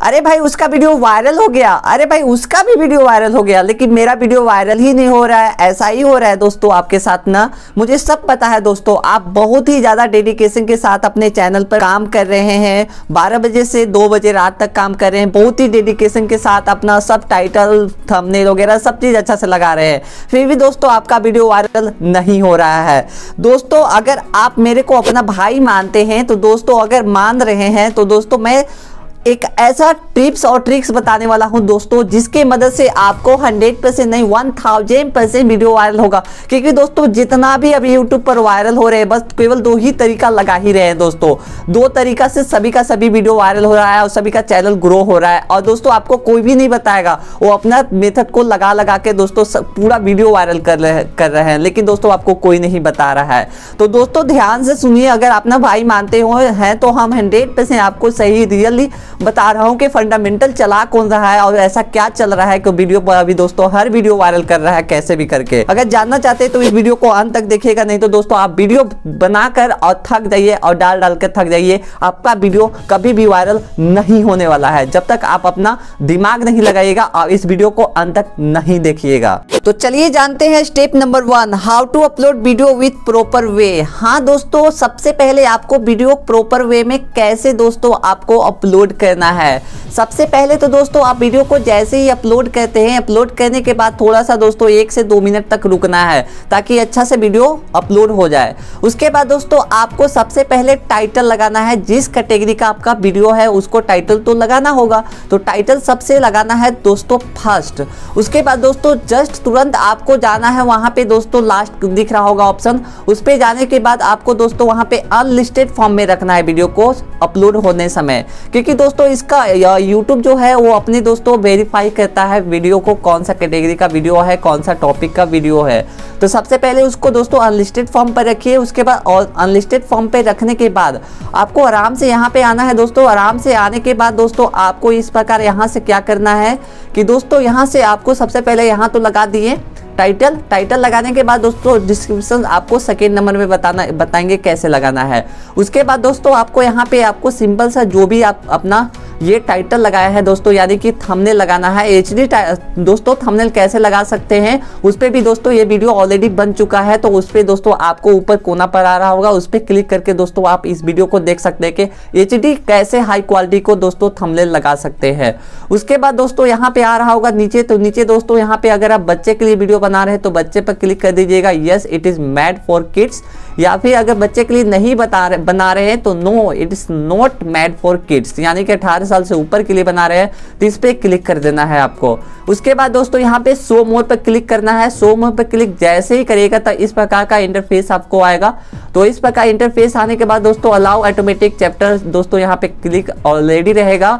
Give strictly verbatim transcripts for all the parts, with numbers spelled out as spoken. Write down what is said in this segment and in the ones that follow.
अरे भाई उसका वीडियो वायरल हो गया, अरे भाई उसका भी वीडियो वायरल हो गया, लेकिन मेरा वीडियो वायरल ही नहीं हो रहा है। ऐसा ही हो रहा है दोस्तों आपके साथ ना, मुझे सब पता है दोस्तों। आप बहुत ही ज़्यादा डेडिकेशन के साथ अपने चैनल पर काम कर रहे हैं, बारह बजे से दो बजे रात तक काम कर रहे हैं, बहुत ही डेडिकेशन के साथ अपना सब टाइटल थंबनेल वगैरह सब चीज़ अच्छा से लगा रहे हैं, फिर भी दोस्तों आपका वीडियो वायरल नहीं हो रहा है। दोस्तों अगर आप मेरे को अपना भाई मानते हैं तो दोस्तों, अगर मान रहे हैं तो दोस्तों मैं एक ऐसा टिप्स और ट्रिक्स बताने वाला हूं दोस्तों, जिसके मदद से आपको हंड्रेड परसेंट नहीं one thousand percent video viral होगा। क्योंकि दोस्तों जितना भी अभी यूट्यूब पर वायरल हो रहे हैं, बस केवल दो ही तरीका लगा ही रहे हैं दोस्तों। दो तरीका से सभी का सभी वीडियो वायरल हो रहा है और सभी का चैनल ग्रो हो रहा है। और दोस्तों आपको कोई भी नहीं बताएगा, वो अपना मेथड को लगा लगा के दोस्तों पूरा वीडियो वायरल कर रहे कर रहे हैं, लेकिन दोस्तों आपको कोई नहीं बता रहा है। तो दोस्तों ध्यान से सुनिए, अगर अपना भाई मानते हो हैं तो हम हंड्रेड परसेंट आपको सही रियली बता रहा हूं कि फंडामेंटल चला कौन रहा है और ऐसा क्या चल रहा है कि वीडियो पर अभी दोस्तों हर वीडियो वायरल कर रहा है कैसे भी करके। अगर जानना चाहते हैं तो इस वीडियो को अंत तक देखिएगा, नहीं तो दोस्तों आप वीडियो बनाकर और थक जाइए और डाल डाल कर थक जाइए। आपका वीडियो कभी भी वायरल नहीं होने वाला है जब तक आप अपना दिमाग नहीं लगाइएगा और इस वीडियो को अंत तक नहीं देखिएगा। तो चलिए जानते हैं step number one, how to upload video with proper way. हाँ दोस्तों, सबसे पहले आपको वीडियो प्रॉपर वे में कैसे दोस्तों आपको अपलोड करना है। सबसे पहले तो दोस्तों आप वीडियो को जैसे ही अपलोड करते हैं, अपलोड करने के बाद थोड़ा सा दोस्तों एक से दो मिनट तक रुकना है ताकि अच्छा से वीडियो अपलोड हो जाए। उसके बाद दोस्तों आपको सबसे पहले टाइटल लगाना है। जिस कैटेगरी का आपका वीडियो है उसको टाइटल तो लगाना होगा, तो टाइटल सबसे लगाना है दोस्तों फर्स्ट। उसके बाद दोस्तों जस्ट तुरंत आपको जाना है वहां पे दोस्तों, लास्ट दिख रहा होगा ऑप्शन, उस पे जाने के बाद आपको दोस्तों वहां पे अनलिस्टेड फॉर्म में रखना है वीडियो को अपलोड होने समय। क्योंकि दोस्तों इसका यूट्यूब जो है वो अपने दोस्तों वेरीफाई करता है वीडियो को, कौन सा कैटेगरी का वीडियो है, कौन सा टॉपिक का वीडियो है। तो सबसे पहले उसको दोस्तों अनलिस्टेड फॉर्म पर रखिए। उसके बाद और अनलिस्टेड फॉर्म पे रखने के बाद आपको आराम से यहाँ पे आना है दोस्तों। आराम से आने के बाद दोस्तों आपको इस प्रकार यहाँ से क्या करना है कि दोस्तों यहाँ से आपको सबसे पहले यहाँ तो लगा दिए टाइटल। टाइटल लगाने के बाद दोस्तों डिस्क्रिप्शन आपको सेकेंड नंबर में बताना बताएंगे कैसे लगाना है। उसके बाद दोस्तों आपको यहाँ पे आपको सिंपल सा जो भी आप अपना ये टाइटल लगाया है दोस्तों, यानी कि थंबनेल लगाना है। एचडी दोस्तों थंबनेल कैसे लगा सकते हैं उस पर भी दोस्तों ये वीडियो ऑलरेडी बन चुका है, तो उस पर दोस्तों आपको ऊपर कोना पर आ रहा होगा, उस पर क्लिक करके दोस्तों आप इस वीडियो को देख सकते हैं कि एचडी कैसे हाई क्वालिटी को दोस्तों थंबनेल लगा सकते हैं। उसके बाद दोस्तों यहाँ पे आ रहा होगा नीचे, तो नीचे दोस्तों यहाँ पे अगर आप बच्चे के लिए वीडियो बना रहे हैं तो बच्चे पर क्लिक कर दीजिएगा, yes it is made for kids. या फिर अगर बच्चे के लिए नहीं बता रहे बना रहे हैं तो no it is not made for kids, यानी कि अठारह साल से ऊपर के लिए बना रहे हैं, तो इस पे क्लिक कर देना है आपको। उसके बाद दोस्तों यहाँ पे शो मोर पर क्लिक करना है। शो मोर पर क्लिक जैसे ही करेगा तो इस प्रकार का इंटरफेस आपको आएगा। तो इस प्रकार इंटरफेस आने के बाद दोस्तों अलाउ ऑटोमेटिक चैप्टर दोस्तों यहाँ पे क्लिक ऑलरेडी रहेगा।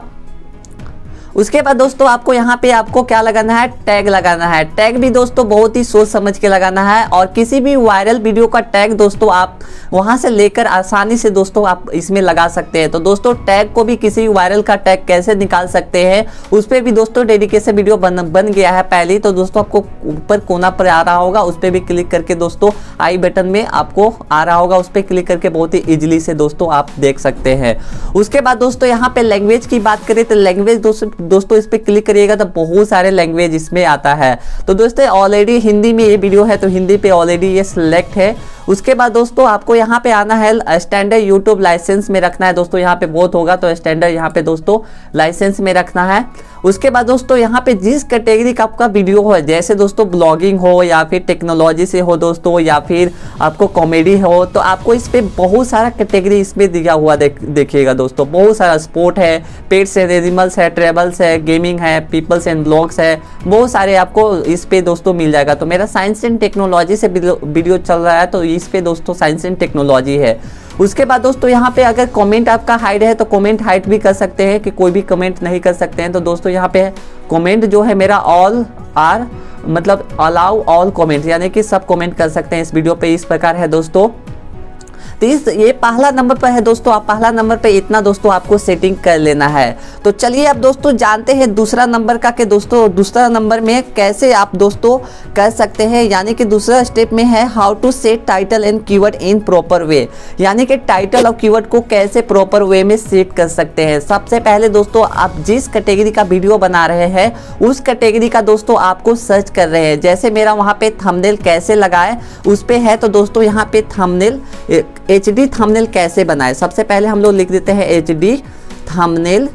उसके बाद दोस्तों आपको यहाँ पे आपको क्या लगाना है, टैग लगाना है। टैग भी दोस्तों बहुत ही सोच समझ के लगाना है, और किसी भी वायरल वीडियो का टैग दोस्तों आप वहाँ से लेकर आसानी से दोस्तों आप इसमें लगा सकते हैं। तो दोस्तों टैग को भी किसी वायरल का टैग कैसे निकाल सकते हैं उस पर भी दोस्तों डेडिकेशन वीडियो बन बन गया है पहले। तो दोस्तों आपको ऊपर कोना पर आ रहा होगा, उस पर भी क्लिक करके दोस्तों आई बटन में आपको आ रहा होगा, उस पर क्लिक करके बहुत ही ईजिली से दोस्तों आप देख सकते हैं। उसके बाद दोस्तों यहाँ पे लैंग्वेज की बात करें तो लैंग्वेज दोस्तों दोस्तों इस पे क्लिक करिएगा तो बहुत सारे लैंग्वेज इसमें आता है। तो दोस्तों ऑलरेडी हिंदी में ये वीडियो है तो हिंदी पे ऑलरेडी ये सिलेक्ट है। उसके बाद दोस्तों आपको यहाँ पे आना है स्टैंडर्ड यूट्यूब लाइसेंस में रखना है दोस्तों, यहाँ पे बहुत होगा तो स्टैंडर्ड यहाँ पे दोस्तों लाइसेंस में रखना है। उसके बाद दोस्तों यहाँ पे जिस कैटेगरी का आपका वीडियो हो, जैसे दोस्तों ब्लॉगिंग हो या फिर टेक्नोलॉजी से हो दोस्तों, या फिर आपको कॉमेडी हो, तो आपको इस पे बहुत सारा कैटेगरी इसमें दिया हुआ देख देखिएगा दोस्तों। बहुत सारा स्पोर्ट है, पेट्स है, एनिमल्स है, ट्रेवल्स है, गेमिंग है, पीपल्स एंड ब्लॉग्स है, बहुत सारे आपको इस पे दोस्तों मिल जाएगा। तो मेरा साइंस एंड टेक्नोलॉजी से वीडियो चल रहा है तो इस पे दोस्तों साइंस एंड टेक्नोलॉजी है। उसके बाद दोस्तों यहाँ पे अगर कमेंट आपका हाइड है तो कमेंट हाइड भी कर सकते हैं कि कोई भी कमेंट नहीं कर सकते हैं। तो दोस्तों यहाँ पे कमेंट जो है मेरा ऑल आर मतलब अलाउ ऑल कमेंट, यानी कि सब कमेंट कर सकते हैं इस वीडियो पे, इस प्रकार है दोस्तों। तो इस ये पहला नंबर पर है दोस्तों, आप पहला नंबर पे इतना दोस्तों आपको सेटिंग कर लेना है। तो चलिए अब दोस्तों जानते हैं दूसरा नंबर का कि दोस्तों दूसरा नंबर में कैसे आप दोस्तों कर सकते हैं। यानी कि दूसरा स्टेप में है how to set title and keyword in proper way, यानी कि टाइटल और कीवर्ड को कैसे प्रॉपर वे में सेट कर सकते हैं। सबसे पहले दोस्तों आप जिस कैटेगरी का वीडियो बना रहे हैं उस कैटेगरी का दोस्तों आपको सर्च कर रहे हैं। जैसे मेरा वहाँ पे थंबनेल कैसे लगाए उस पे है, तो दोस्तों यहाँ पे थंबनेल एच डी थंबनेल कैसे बनाए, सबसे पहले हम लोग लिख देते हैं एच डी थंबनेल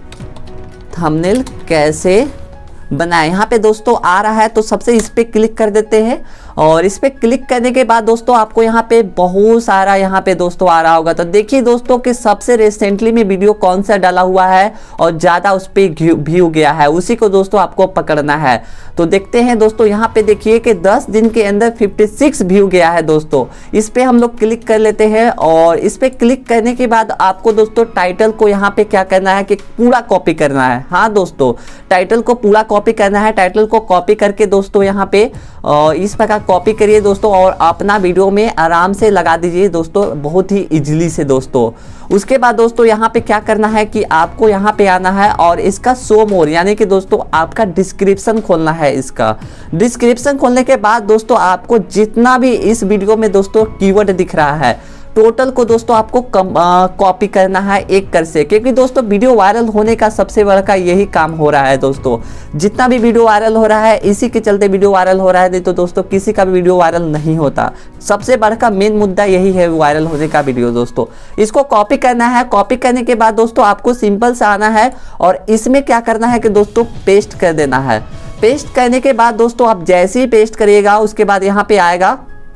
थंबनेल कैसे बनाए। यहाँ पे दोस्तों आ रहा है तो सबसे इस पे क्लिक कर देते हैं और इस पे क्लिक करने के बाद दोस्तों आपको यहाँ पे बहुत सारा यहाँ पे दोस्तों आ रहा होगा। तो देखिए दोस्तों कि सबसे रिसेंटली में वीडियो कौन सा डाला हुआ है और ज़्यादा उस पर व्यू गया है, उसी को दोस्तों आपको पकड़ना है। तो देखते हैं दोस्तों यहाँ पे देखिए कि दस दिन के अंदर छप्पन व्यू गया है दोस्तों। इस पे हम लोग क्लिक कर लेते हैं और इस पे क्लिक करने के बाद आपको दोस्तों टाइटल को यहाँ पे क्या करना है कि पूरा कॉपी करना है। हाँ दोस्तों टाइटल को पूरा कॉपी करना है। टाइटल को कॉपी करके दोस्तों यहाँ पे इस प्रकार कॉपी करिए दोस्तों और अपना वीडियो में आराम से लगा दीजिए दोस्तों, बहुत ही इजीली से दोस्तों। उसके बाद दोस्तों यहाँ पे क्या करना है कि आपको यहाँ पे आना है और इसका शो मोर यानी कि दोस्तों आपका डिस्क्रिप्शन खोलना है। इसका डिस्क्रिप्शन खोलने के बाद दोस्तों आपको जितना भी इस वीडियो में दोस्तों कीवर्ड दिख रहा है टोटल को दोस्तों आपको कॉपी करना है एक कर से, क्योंकि दोस्तों वीडियो वायरल होने का सबसे बड़ा यही काम हो रहा है दोस्तों। जितना भी वीडियो वायरल हो रहा है इसी के चलते वीडियो वायरल हो रहा है, नहीं तो दोस्तों किसी का भी वीडियो वायरल नहीं होता। सबसे बड़ा मेन मुद्दा यही है वायरल होने का वीडियो दोस्तों। इसको कॉपी करना है। कॉपी करने के बाद दोस्तों आपको सिंपल से आना है और इसमें क्या करना है कि दोस्तों पेस्ट कर देना है। पेस्ट करने के बाद दोस्तों आप जैसे ही पेस्ट करिएगा उसके बाद यहाँ पे आएगा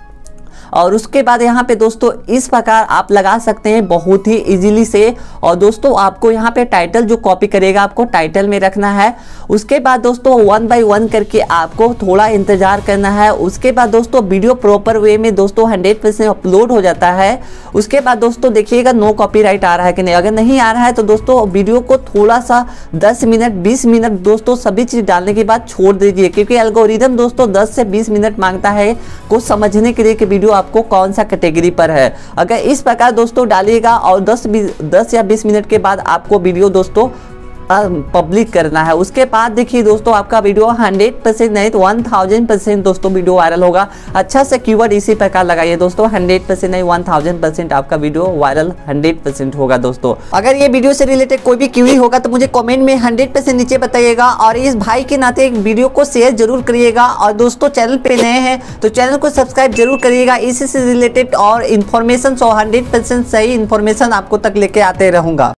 और उसके बाद यहाँ पे दोस्तों इस प्रकार आप लगा सकते हैं बहुत ही इजीली से। और दोस्तों आपको यहाँ पे टाइटल जो कॉपी करेगा आपको टाइटल में रखना है। उसके बाद दोस्तों वन बाय वन करके आपको थोड़ा इंतजार करना है। उसके बाद दोस्तों वीडियो प्रॉपर वे में दोस्तों हंड्रेड परसेंट अपलोड हो जाता है। उसके बाद दोस्तों देखिएगा नो कॉपीराइट आ रहा है कि नहीं। अगर नहीं आ रहा है तो दोस्तों वीडियो को थोड़ा सा दस मिनट बीस मिनट दोस्तों सभी चीज़ डालने के बाद छोड़ दीजिए, क्योंकि एल्गोरिदम दोस्तों दस से बीस मिनट मांगता है कुछ समझने के लिए कि वीडियो आपको कौन सा कैटेगरी पर है। अगर इस प्रकार दोस्तों डालिएगा और दस दस या बीस मिनट के बाद आपको वीडियो दोस्तों पब्लिक करना है। उसके बाद देखिए दोस्तों आपका वीडियो हंड्रेड परसेंट नहीं तो वन थाउजेंड परसेंट दोस्तों वीडियो वायरल होगा। अच्छा से कीवर्ड इसी प्रकार लगाइए दोस्तों, हंड्रेड परसेंट नहीं वन थाउजेंड परसेंट आपका वीडियो वायरल हंड्रेड परसेंट होगा दोस्तों। अगर ये वीडियो से रिलेटेड कोई भी क्वेरी होगा तो मुझे कमेंट में हंड्रेड परसेंट नीचे बताइएगा और इस भाई के नाते एक वीडियो को शेयर जरूर करिएगा। और दोस्तों चैनल पे नए हैं तो चैनल को सब्सक्राइब जरूर करिएगा। इसी से रिलेटेड और इन्फॉर्मेशन सौ हंड्रेड परसेंट सही इन्फॉर्मेशन आपको तक लेके आते रहूँगा।